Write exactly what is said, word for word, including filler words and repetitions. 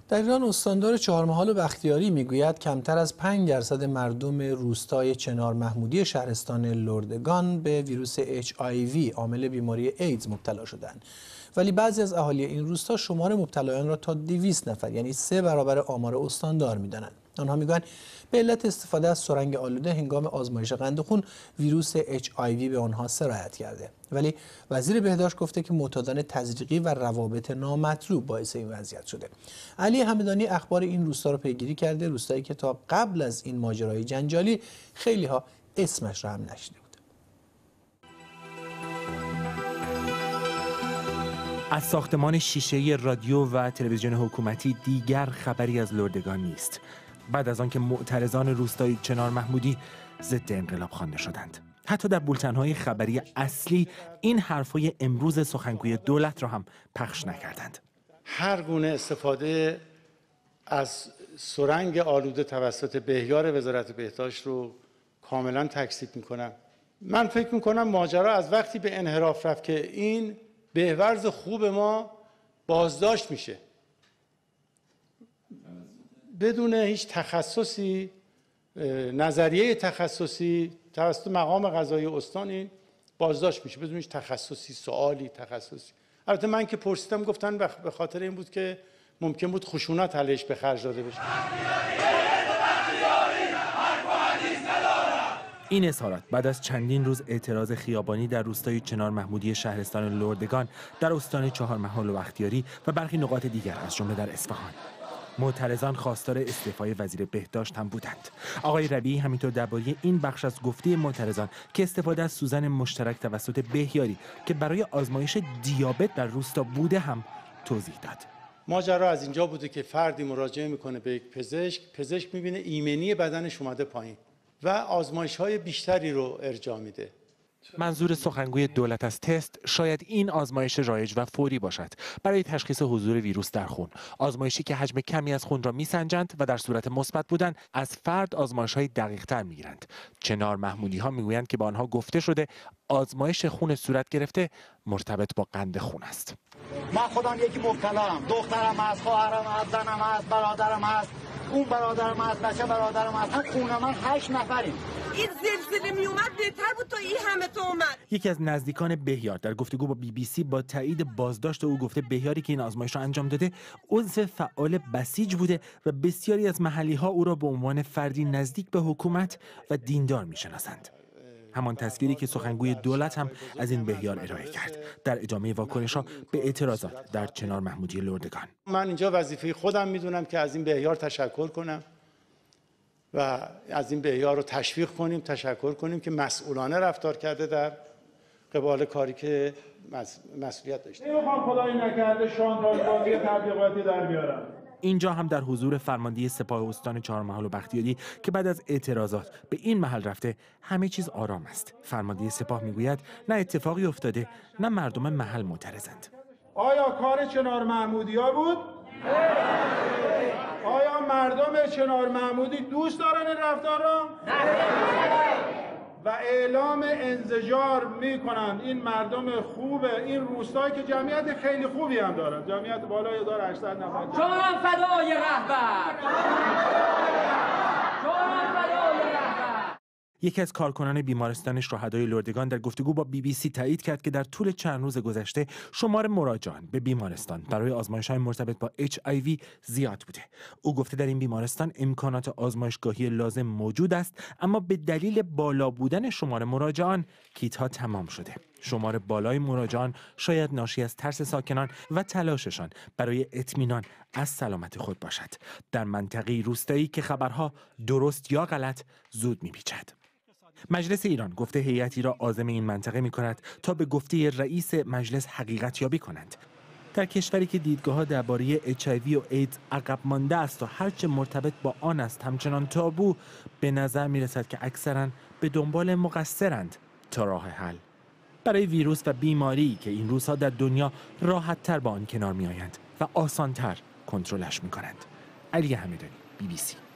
در ایران استاندار چهارمحال و بختیاری میگوید کمتر از پنج درصد مردم روستای چنار محمودی شهرستان لردگان به ویروس اچ آی وی عامل بیماری ایدز مبتلا شدند. ولی بعضی از اهالی این روستا شمار مبتلایان را تا دویست نفر یعنی سه برابر آمار استاندار میدانند. آنها میگویند به علت استفاده از سرنگ آلوده هنگام آزمایش قند خون ویروس اچ آی وی به آنها سرایت کرده. ولی وزیر بهداشت گفته که معتادان تزریقی و روابط نامطلوب باعث این وضعیت شده. علی همدانی اخبار این روستا را پیگیری کرده، روستایی که تا قبل از این ماجرای جنجالی خیلی ها اسمش را هم نشنیده بود. از ساختمان شیشه‌ای رادیو و تلویزیون حکومتی دیگر خبری از لردگان نیست. بعد از آنکه معترضان روستای چنار محمودی ضد انقلاب خوانده شدند. حتی در بولتن‌های خبری اصلی این حرفای امروز سخنگوی دولت را هم پخش نکردند. هر گونه استفاده از سرنگ آلوده توسط بهیار وزارت بهداشت رو کاملا تکذیب می‌کنم. من فکر می‌کنم ماجرا از وقتی به انحراف رفت که این بهورز خوب ما بازداشت میشه، بدون هیچ تخصصی، نظریه تخصصی توسط مقام قضایی استان این بازداشت میشه، بدون هیچ تخصصی، سوالی تخصصی. البته من که پرسیدم گفتن به خاطر این بود که ممکن بود خشونت علیهش به خرج داده بشه. این اظهارات بعد از چندین روز اعتراض خیابانی در روستای چنار محمودی شهرستان لردگان، در استان چهارمحال و بختیاری و برخی نقاط دیگر از جمله در اصفهان. معترضان خواستار استعفای وزیر بهداشت هم بودند. آقای ربیعی همینطور درباره این بخش از گفته معترضان که استفاده از سوزن مشترک توسط بهیاری که برای آزمایش دیابت در روستا بوده هم توضیح داد. ماجرا از اینجا بوده که فردی مراجعه میکنه به یک پزشک، پزشک میبینه ایمنی بدنش اومده پایین و آزمایش‌های بیشتری رو ارجاع میده. منظور سخنگوی دولت از تست شاید این آزمایش رایج و فوری باشد برای تشخیص حضور ویروس در خون، آزمایشی که حجم کمی از خون را میسنجند و در صورت مثبت بودن از فرد آزمایش‌های دقیق‌تر میگیرند. چنار محمودی ها میگویند که به آنها گفته شده آزمایش خون صورت گرفته مرتبط با قند خون است. من خودم یکی مبتلام، دخترم هست، خواهرم هست، زنم هست، برادرم هست، اون برادرم هست، بچه برادرم هست، خون من هشت نفریم. این زلزله می اومد بهتر بود تا این همه تو اومد. یکی از نزدیکان بهیار در گفتگو با بی بی سی با تایید بازداشت او گفته بهیاری که این آزمایش را انجام داده عضو فعال بسیج بوده و بسیاری از محلی ها او را به عنوان فردی نزدیک به حکومت و دیندار میشناسند. همان تصویری که سخنگوی دولت هم از این بهیار ارائه کرد در ادامه واکنش‌ها به اعتراضات در چنار محمودی لردگان. من اینجا وظیفه خودم میدونم که از این بهیار تشکر کنم و از این بهیار رو تشویق کنیم، تشکر کنیم که مسئولانه رفتار کرده در قبال کاری که مسئولیت داشته. نمیخوام خدایی نکرده شانتاژبازی تبلیغاتی در بیارم. اینجا هم در حضور فرمانده سپاه استان چهارمحال و بختیاری که بعد از اعتراضات به این محل رفته همه چیز آرام است. فرمانده سپاه میگوید نه اتفاقی افتاده نه مردم محل معترضند. آیا کار چنار محمودی ها بود؟ آیا مردم چنار محمودی دوست دارن این رفتار را؟ و اعلام انزجار میکنند این مردم خوب این روستایی که جمعیت خیلی خوبی هم دارد، جمعیت بالای داره هشتصد نفر. جان فدای رهبر، جان فدای رهبر. یکی از کارکنان بیمارستان شهدای لردگان در گفتگو با بی بی سی تایید کرد که در طول چند روز گذشته شمار مراجعان به بیمارستان برای آزمایش‌های مرتبط با اچ آی وی زیاد بوده. او گفته در این بیمارستان امکانات آزمایشگاهی لازم موجود است، اما به دلیل بالا بودن شمار مراجعان کیت‌ها تمام شده. شمار بالای مراجعان شاید ناشی از ترس ساکنان و تلاششان برای اطمینان از سلامت خود باشد در منطقه روستایی که خبرها درست یا غلط زود می‌پیچد. مجلس ایران گفته هیئتی را عازم این منطقه می کند تا به گفته رئیس مجلس حقیقت یابی کنند. در کشوری که دیدگاه‌ها درباره اچ آی وی و ایدز عقب مانده است و هرچه مرتبط با آن است همچنان تابو، به نظر می رسد که اکثرا به دنبال مقصرند تا راه حل برای ویروس و بیماری که این روزها در دنیا راحت تر با آن کنار می آیند و آسان تر کنترلش می کنند. علی همدانی، بی بی سی.